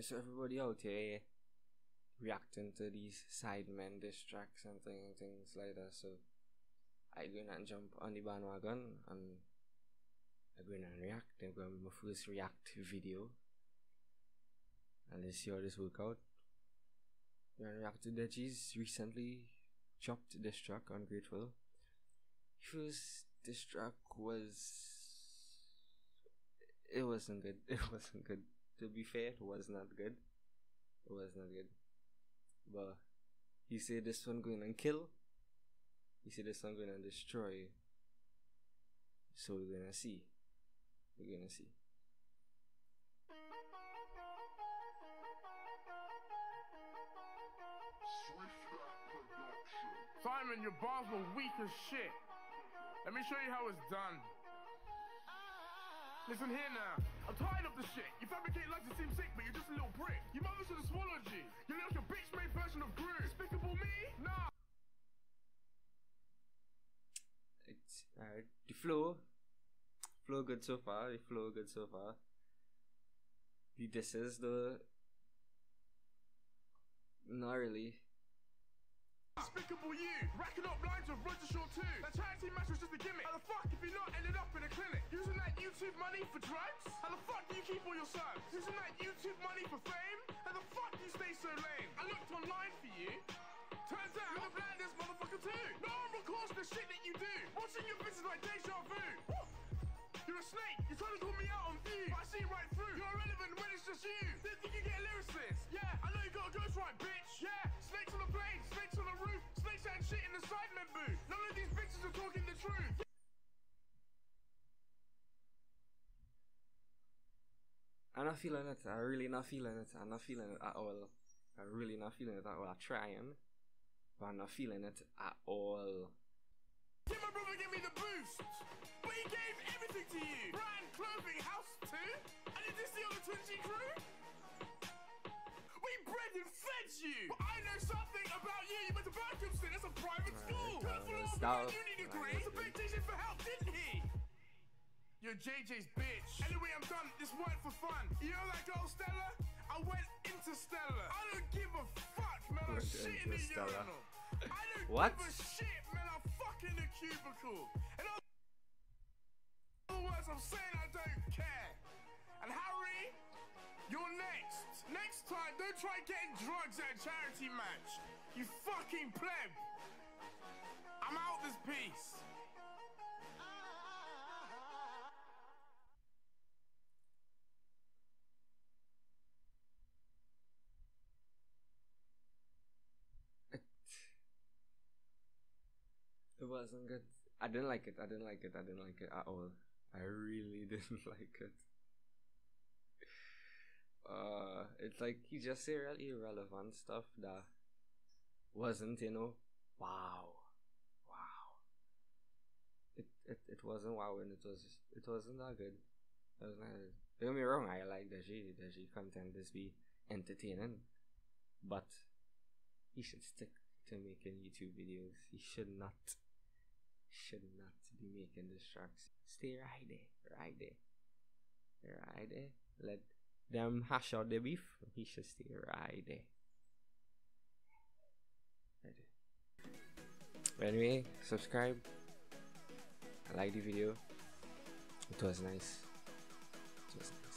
So everybody out here reacting to these sidemen diss tracks and things like that. So I go and jump on the bandwagon and I go and react. I'm going to be my first react video. And let's see how this work out. I'm going to react to Deji's recently dropped diss track, Ungrateful. First diss track it wasn't good. It wasn't good. To be fair, it was not good. It was not good. But he said this one going to kill. He said this one going to destroy. So we're gonna see. We're gonna see. Simon, your bars were weak as shit. Let me show you how it's done. Listen here now. I'm tired of the shit. You fabricate lies to seem sick, but you're just a little prick. Your mother should have swallowed you. You look like a bitch-made version of Gru. Despicable Me? Nah. It's alright. The flow good so far. The flow good so far. The disses though, not really. Despicable You, racking up lines with Roger Shaw too. That charity match was just a gimmick. How the fuck if you're not ended up in a clinic? Using that YouTube money for drugs? How the fuck do you keep all your subs? Using that YouTube money for fame? How the fuck do you stay so lame? I looked online for you. Turns out you're the blandest motherfucker too. No one records the shit that you do. Watching your videos like deja vu. You're a snake. You're trying to call me out on view, but I see right through. You're irrelevant when it's just you. Didn't think you get a lyricist. Yeah, I know you got a ghostwrite, bitch. Yeah, snakes on the blade, snakes on the roof, snakes and shit in the sidemen booth. None of these bitches are talking the truth. I'm not feeling it. I'm really not feeling it. I'm not feeling it at all. I'm really not feeling it at all. I'm trying, but I'm not feeling it at all. Yeah, my brother gave me the boost, but he gave everything to you. Brand, clothing, house too. And did you see on the Twitchy crew? We bred and fed you. But I know something about you. You went to Berkhamsted. That's a private school. You need a degree. It's a big teaching for help, didn't he? You're JJ's bitch. Anyway, I'm done. This weren't for fun. You know that girl Stella? I went interstellar. I don't give a fuck, man. I'm shit in the urinal. I don't give a shit, man. I'm fucking the cubicle. In other words, I'm saying I don't care. And Harry, you're next. Next time, don't try getting drugs at a charity match. You fucking pleb. I'm out this piece. It wasn't good. I didn't like it. I didn't like it at all. I really didn't like it. It's like he just said really irrelevant stuff that wasn't, wow. It wasn't wow, and it wasn't that good. It was not good. Don't get me wrong, I like Deji content this be entertaining, but he should stick to making YouTube videos. He should not be making diss tracks. Stay right there. Let them hash out the beef. He should stay right there. But anyway, subscribe. I like the video. It was nice.